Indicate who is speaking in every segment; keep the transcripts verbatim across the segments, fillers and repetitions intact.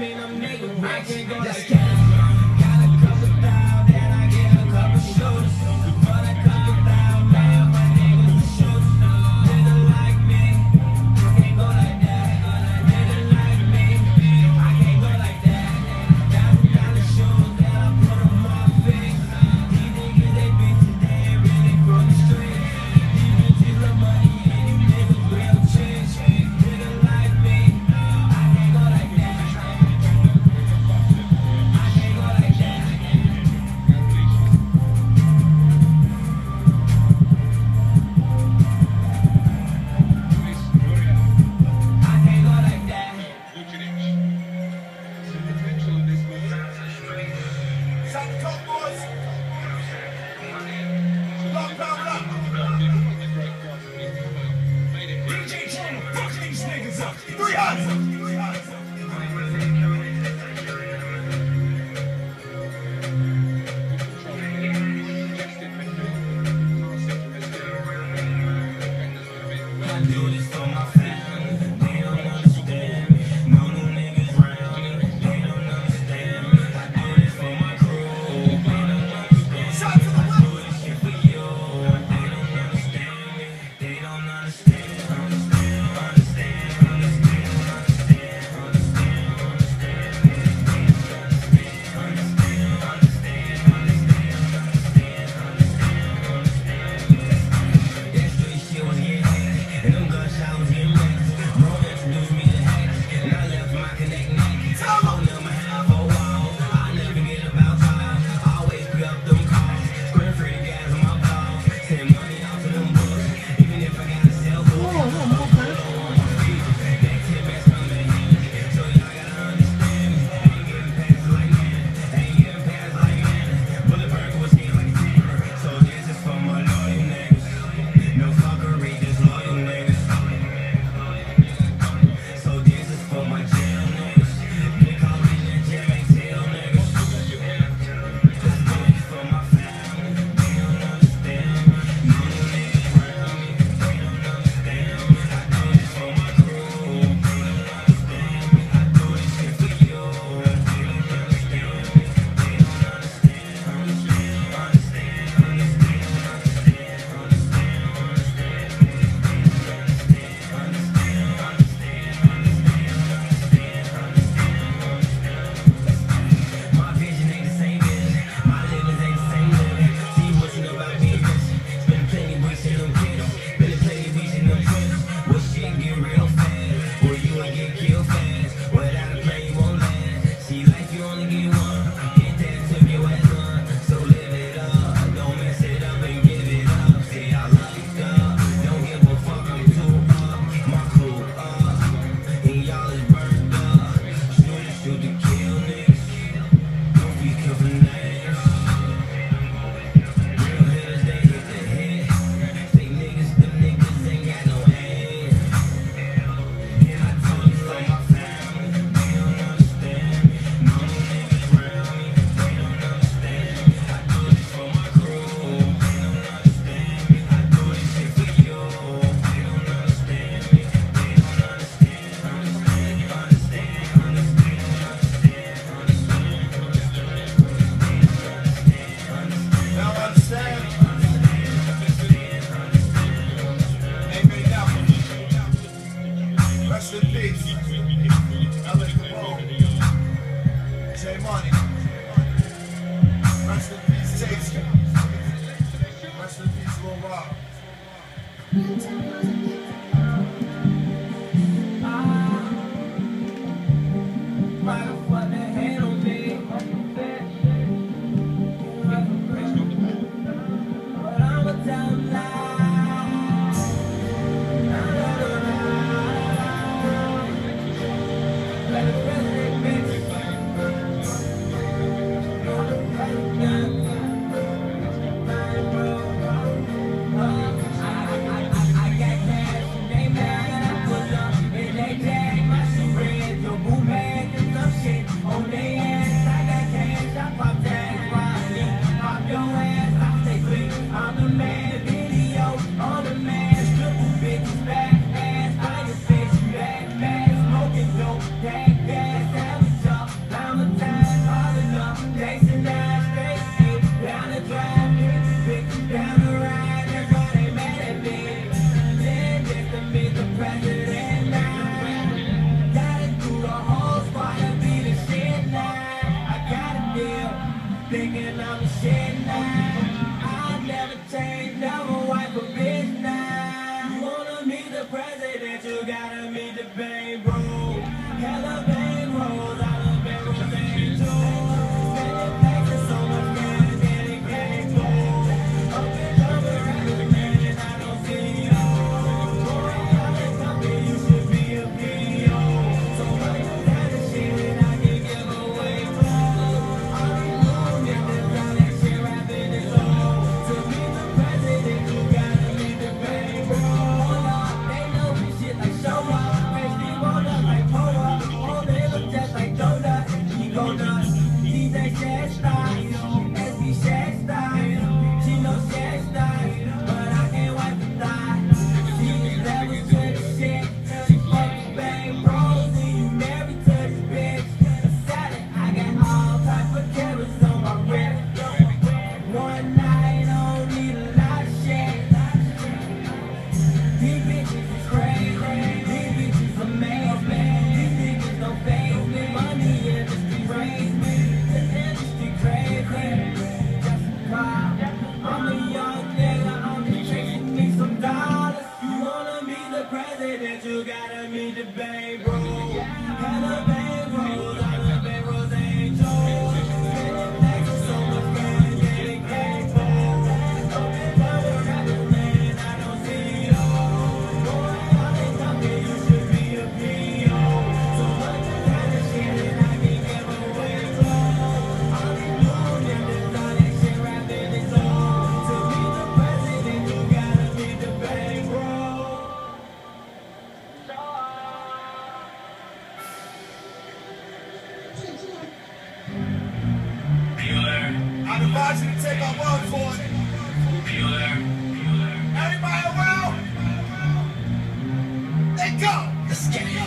Speaker 1: mean I'm nigga rich. I can't go like that. Got a couple thou, then I get a couple shooters. For that couple thou, man, my niggas are shooters. Nigga like me, I can't go like that. Nigga like me, I can't go like that. Thousand dollar shoes that I put on my feet. These niggas, they bitches, they ain't really from the street. These bitches love money and these niggas real cheap. Nigga like me, I can't go like that. I can't go like that. I can't go like that. Shut the top, boys. Lock down, lock. D J Chen, fuck these niggas up. three hundred. I do this for my family. They don't understand me. No new niggas round me. They don't understand me. I do this for my crew. They don't understand me. I do this shit for you. They don't understand me. They don't understand. Understand, understand, understand, understand, understand, understand, understand, understand, understand. That street shit was getting hacked, and them gunshots was getting wrecked. Bro introduced me to hackers, and I left my connect naked. I hold them a half a wall. I never forget about y'all. Always pick up them calls. Scream free the gas on my balls. Send money out to them books. Even if I gotta sell books. I don't want my feet. That ten best coming in. So y'all gotta understand me. I ain't getting past like man. I ain't getting past like man. Bullet burn was getting like timber. So this is for my loyal niggas. No fuckery, just loyal niggas. So this is for my jail niggas. They call me the jail, ain't tell niggas. This is for my family. They don't understand me. No new niggas around me. They don't understand me. I do this for my crew. They don't understand me. I do this shit for you. They don't understand me. They don't understand. Understand, understand, understand, understand, understand. My vision ain't the same vision. My living ain't the same living. See what you know about me, bitch. Spend plenty weeks in them kids. Spend plenty weeks in them trips. What shit get real fast? Or you ain't get killed fast. Without a plan, you won't last. See, life you only get one. Get that took your ass on. So live it up. Don't mess it up and give it up. See, I like up. Don't give a fuck, I'm too up. My crew up. And y'all is burned up. Shoot it, shoot to kill niggas. Don't be killing names. Real hitters, they hit the head. Say niggas, them niggas ain't got no aim. And I told you for my family, they don't understand me. No new niggas around me, they don't understand me. I do this for my crew, they don't understand me. I do this shit for you, they don't understand me. They don't understand, understand, understand, understand, understand, understand. Now understand. Hey, man, now. Rest in peace. L A Capone. J Money. Rest in peace, Tasty. Rest in peace, Lil Rob. Why the fuck they hate on me? But I'ma tell them lies. Let the president bitch. I got you gotta meet the bang, bro. Hella bang rolls, I love bang rolls and joy. Spending packs and so much gas, and it can't go. Up and down the rappers, man, I don't see you. Boy, y'all is something you should be a P O. So much kind of shit that I can give away, bro. All these little niggas got that shit rapping is all. To meet the president, you gotta meet the bang, bro. They know we shit like show up. They roll up like pull up. Oh, they look just like donut. He go nuts. D J Shaq style. S B Shaq style. She know Shaq style. But I can't wipe the thigh. She levels to the shit. She fucking bang bros. And you married to this bitch. A salad. I got all type of carrots on my wrist. One night, I don't need a lot of shit. These bitches is crazy. These bitches amazing. These niggas don't faze me. Money industry raised me. The industry crazy. Just a cop. I'm a young nigga. I'm just chasing me some dollars. You wanna meet the president, you gotta meet the bang bro. Hella bang rolls, I love bang rolls and joy. Spending packs and so much gas, and it can't go. Up and down the rappers, man, I don't see you. Boy, y'all ain't something you should be a P O. So much kind of shit that I can give away, bro. All these little niggas, all that shit rapping is all. To meet the president, you gotta meet the bang bro.
Speaker 2: I'd advise you to take our word for it. Everybody around? They go.
Speaker 1: Let's get it.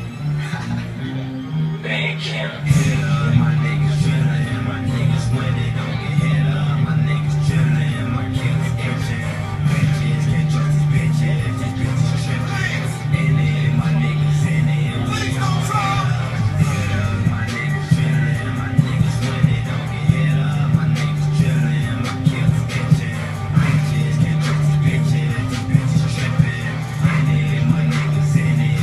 Speaker 1: Bang him. Hit up, my niggas drillin', my niggas winning, don't get hit up. My niggas drillin', my killers itching. Bitches can't trust these bitches, these bitches trippin'. In it, my niggas in it.
Speaker 2: Please don't try.
Speaker 1: Hit up, my niggas drillin', my niggas winning, don't get hit up. My niggas drillin', my killers itching. Bitches can't trust these bitches, these bitches trippin'. In it, my niggas in it.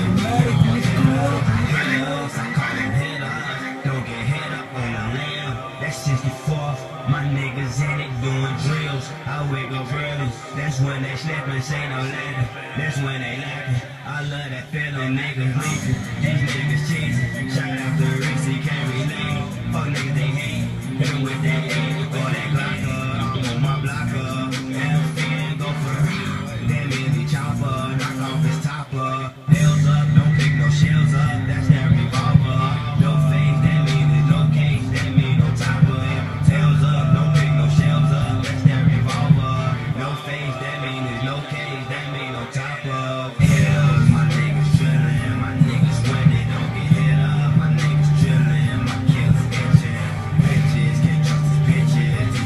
Speaker 1: I call them hit up, don't get hit up on the limb. That's sixty-fourth, my niggas in it doing drills. I wake up early, that's when they slippin', say no later. That's when they lacking. I love that feeling, niggas leaking. These niggas cheesy. Shout out to Reese, he can't relate. Fuck niggas, they hate. Hit 'em with that eight or that Glocker. I'm on my blocker. L C and go for it. That means he chopper, knock off his topper. Nails up, don't pick no shells up. That's that revolver. No face, that means there's no case. That means no topper. Tails up, don't pick no shells up. That's that revolver. No face, that means there's no case. That means no topper. Hit up, my niggas drillin', my niggas winning, don't get hit up. My niggas drillin', my killers itching. Bitches can't trust these bitches.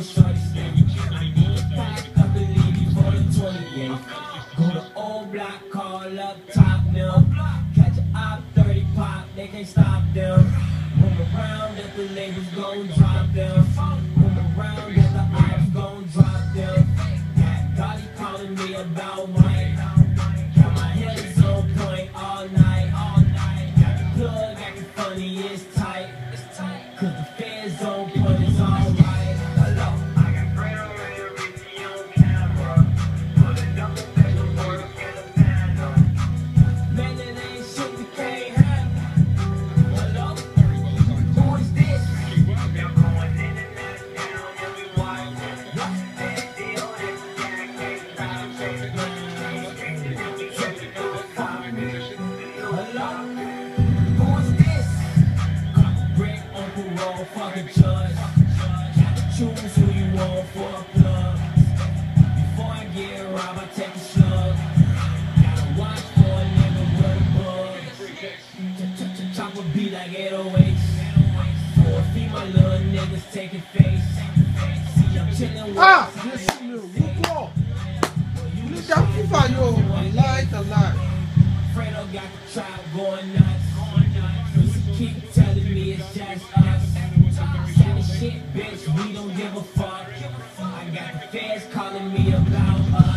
Speaker 1: a shorty step. I need a pack up and leave before the twenty-eighth. Go to old block, call up top now. Catch a op thirty pop, they can't stop them. Room around that the labels gon' drop them. Room around that the ops gon' drop them. Dolly calling me about Mike. Got my head on point all night, all night. Got the plug acting funny, it's tight. Cause the feds on point, it's alright. Hello, I got bread already, Richie on camera. Put a double pedal work in a panel. Man, that ain't shit we can't handle. Hello, who is this? Y'all going in and out of town every while. That deal is Jack, ain't stop, shake it. Hello, who is this? Brick on parole, fuck a judge. Gotta choose who you want for a plug. Before I get robbed, I take a slug. Gotta watch for a nigga with a bug. Chopper be like eight oh eight. For a few my little niggas taking face. See, I'm chillin' with
Speaker 3: Ah, je suis le Wouko. Le gars FIFA, yo, wallahi, tallahi.
Speaker 1: Fredo got the trap going nuts. Pussy keep telling me it's just us. Say shit, bitch, we don't give a fuck. I got the feds calling me about us.